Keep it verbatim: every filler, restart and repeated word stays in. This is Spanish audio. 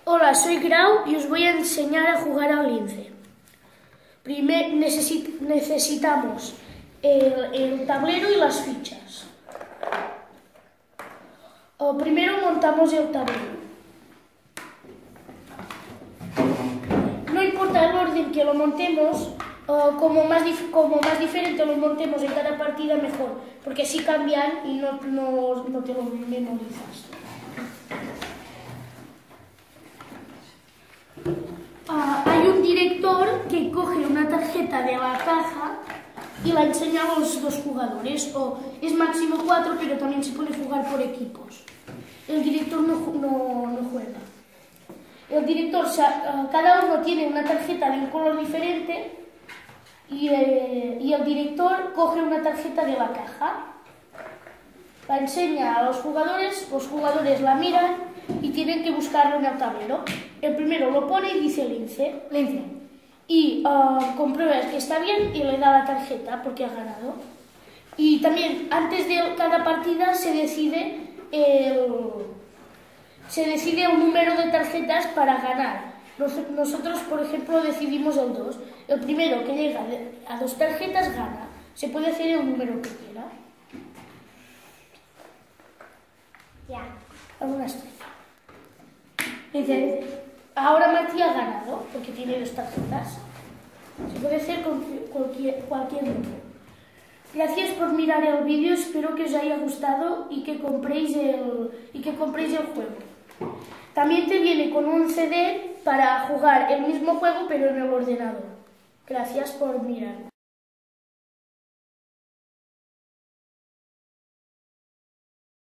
Hola, soy Grau y os voy a enseñar a jugar al lince. Primero necesit necesitamos el, el tablero y las fichas. O primero montamos el tablero. No importa el orden que lo montemos, uh, como, más como más diferente lo montemos en cada partida, mejor, porque así cambian y no, no, no te lo memorizas. Uh, hay un director que coge una tarjeta de la caja y la enseña a los dos jugadores, o es máximo cuatro, pero también se puede jugar por equipos. El director no, no, no juega. El director, uh, cada uno tiene una tarjeta de un color diferente y, eh, y el director coge una tarjeta de la caja, la enseña a los jugadores, los jugadores la miran y tienen que buscarlo en el tablero. El primero lo pone y dice lince, lince. Y uh, comprueba que está bien y le da la tarjeta porque ha ganado. Y también antes de cada partida se decide el, se decide un número de tarjetas para ganar. Nos, nosotros, por ejemplo, decidimos el dos. El primero que llega a dos tarjetas gana. Se puede hacer el número que quiera. Ya. Algunas tres. Dice, ahora Mati ha ganado porque tiene dos tarjetas. Se puede hacer con cualquier, cualquier número. Gracias por mirar el vídeo, espero que os haya gustado y que compréis el, y que compréis el juego. También te viene con un C D para jugar el mismo juego pero en el ordenador. Gracias por mirar.